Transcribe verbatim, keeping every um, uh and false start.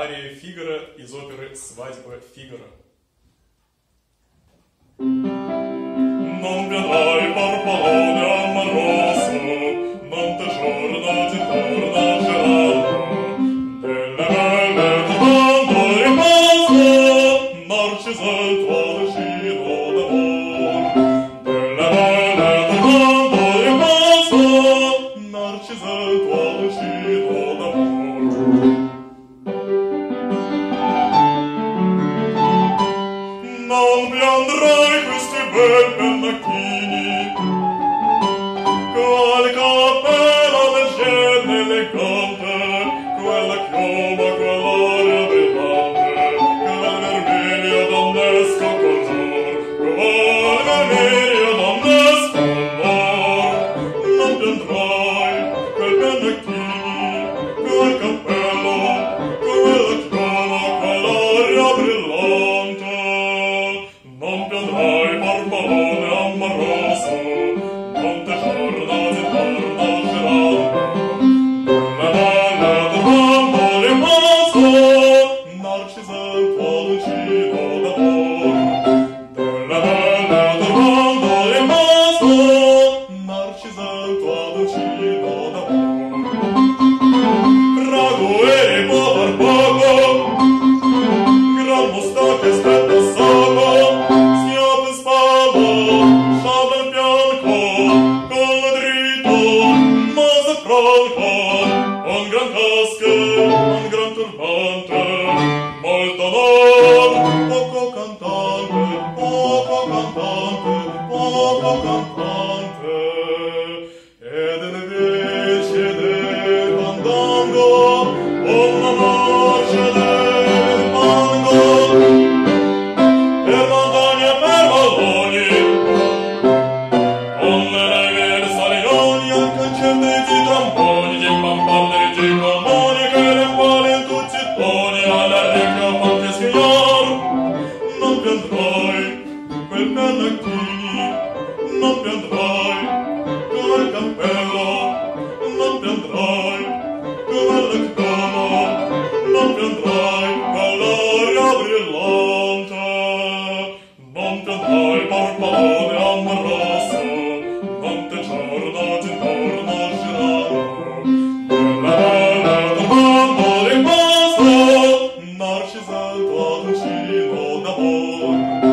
Ария Фигаро из оперы «Свадьба Фигаро». Non vedrai farfallone amoroso, non ti giorno ti torna gelato, delle belle trovando riposo, narcisa il tuo vicino d'amor. Delle belle trovando riposo, narcisa il tuo vicino d'amor. Non piangerai questi bei pennacchini, quale cappella leggera elegante, quella chioma, quell'aria brillante, quel vermiglio donnesco color, quel vermiglio donnesco color. Non piangerai quei pennacchini, quel cappello, quella chioma, quell'aria brillante. Non piangerai farfallone amoroso, non ti giorna ti torna gelato, delle belle trovando riposo, narcisa il tuo vicino d'amor. Delle belle trovando riposo, narcisa il tuo vicino d'amor. Prago eri può far poco, gran mostacche aspetta solo, schioppo e spalla, sciabola e bianco, collo dritto, naso franco, un gran casco, un gran turbante, molto onor, poco cantante, poco cantante, poco cantante, ed invece del fandango, una voce del fango. Per montagne e per valloni, con le leghe e le salioni, anche certi tromboni, di bamballe di comuni, che le quali in tutti i toni, alla ricca fonte signor. Non piangerai quel pennacchini, non piangerai quel cappello, non piangerai quella chioma, non piangerai quell'aria brillante. Non piangerai farfallone amoroso, non ti giorna ti torna gelato, delle belle trovando riposo, narcisa il tuo vicino d'amor.